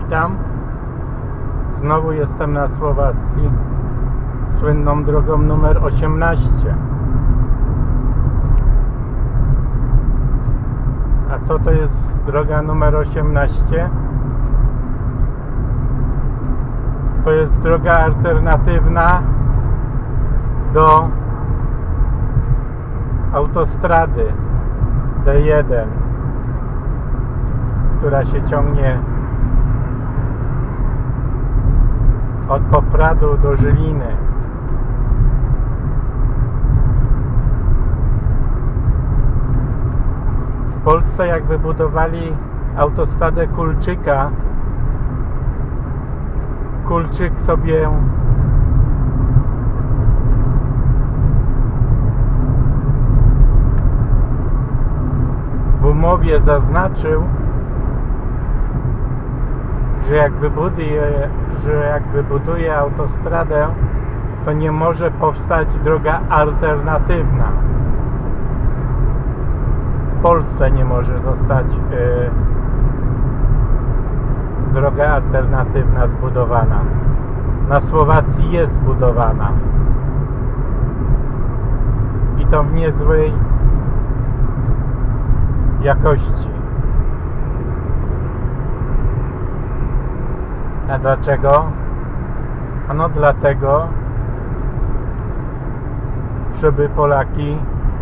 witam. Znowu jestem na Słowacji, słynną drogą numer 18. A co to jest droga numer 18? To jest droga alternatywna do autostrady D1, która się ciągnie od Popradu do Żyliny. W Polsce, jak wybudowali autostradę Kulczyka, Kulczyk sobie w umowie zaznaczył, że jak wybuduje autostradę, to nie może powstać droga alternatywna. W Polsce nie może zostać droga alternatywna zbudowana. Na Słowacji jest zbudowana. I to w niezłej jakości. A dlaczego? Ano dlatego, żeby Polaki,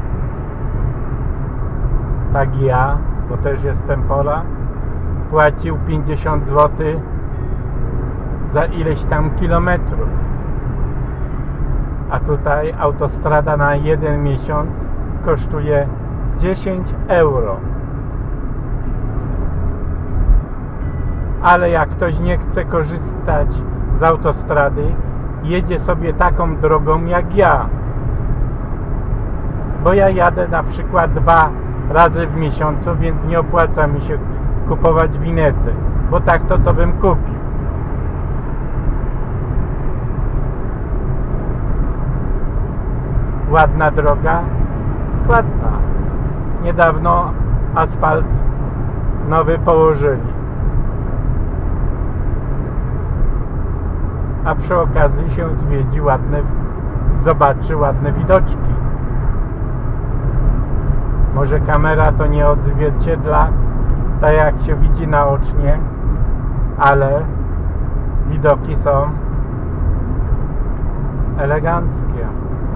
tak ja, bo też jestem Polak, płacił 50 zł za ileś tam kilometrów. A tutaj autostrada na jeden miesiąc kosztuje 10 euro. Ale jak ktoś nie chce korzystać z autostrady, jedzie sobie taką drogą jak ja. Bo ja jadę na przykład 2 razy w miesiącu, więc nie opłaca mi się kupować winety, bo tak to bym kupił. Ładna droga? Ładna. Niedawno asfalt nowy położyli. A przy okazji się zwiedzi zobaczy ładne widoczki. Może kamera to nie odzwierciedla tak jak się widzi naocznie, ale widoki są eleganckie.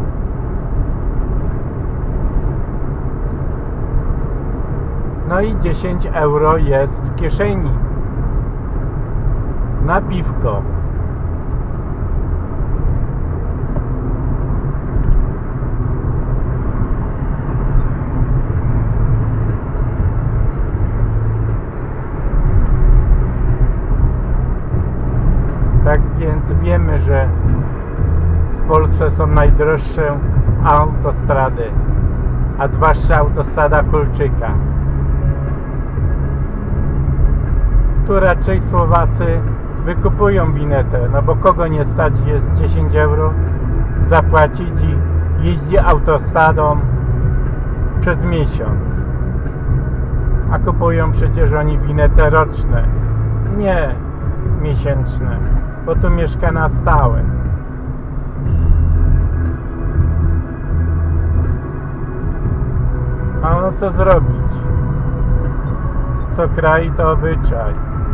No i 10 euro jest w kieszeni na piwko. Tak więc wiemy, że w Polsce są najdroższe autostrady, a zwłaszcza autostrada Kulczyka. Tu raczej Słowacy wykupują winetę, no bo kogo nie stać jest 10 euro zapłacić i jeździ autostradą przez miesiąc. A kupują przecież oni winetę roczne, nie miesięczne, bo tu mieszka na stałe. A no co zrobić? Co kraj to obyczaj.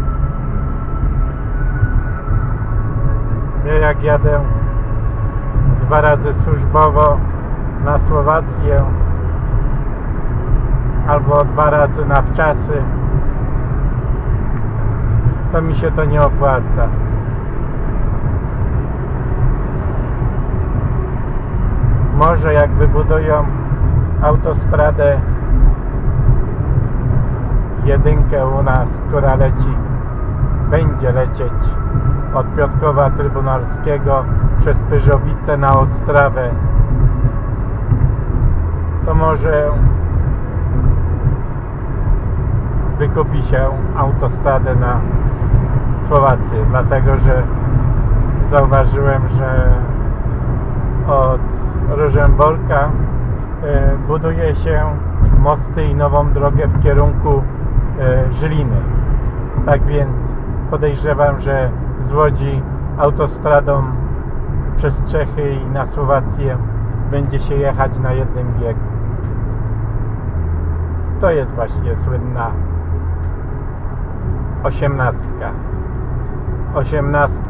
Ja jak jadę 2 razy służbowo na Słowację albo 2 razy na wczasy, to mi się to nie opłaca. Może jak wybudują autostradę jedynkę u nas, która będzie lecieć od Piotrkowa Trybunalskiego przez Pyrzowice na Ostrawę, to może wykupi się autostradę na Słowację, dlatego że zauważyłem, że od Rożemborka buduje się mosty i nową drogę w kierunku Żyliny. Tak więc podejrzewam, że z Łodzi autostradą przez Czechy i na Słowację będzie się jechać na jednym biegu. To jest właśnie słynna 18. 18,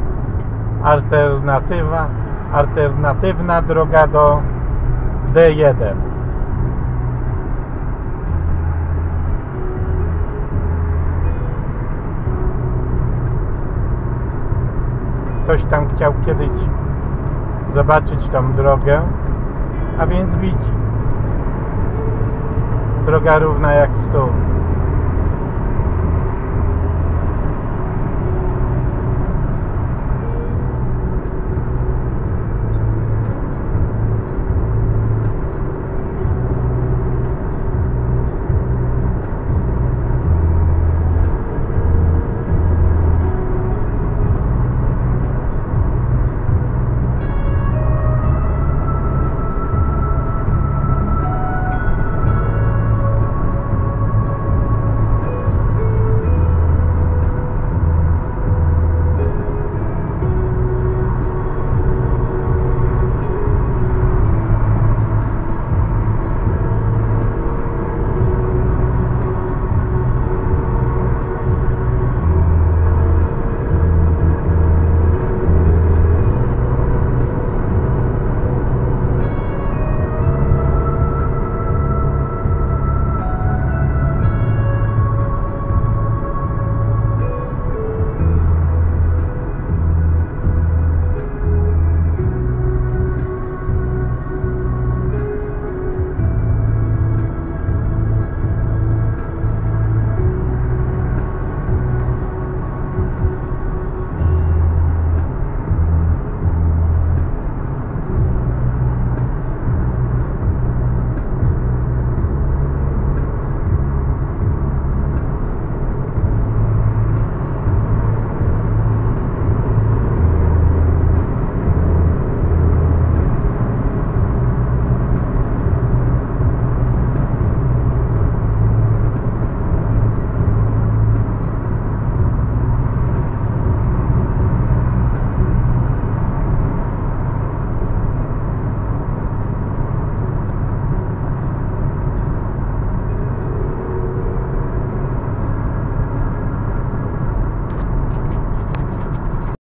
alternatywna droga do D1. Ktoś tam chciał kiedyś zobaczyć tą drogę, a więc widzi. Droga równa jak stół.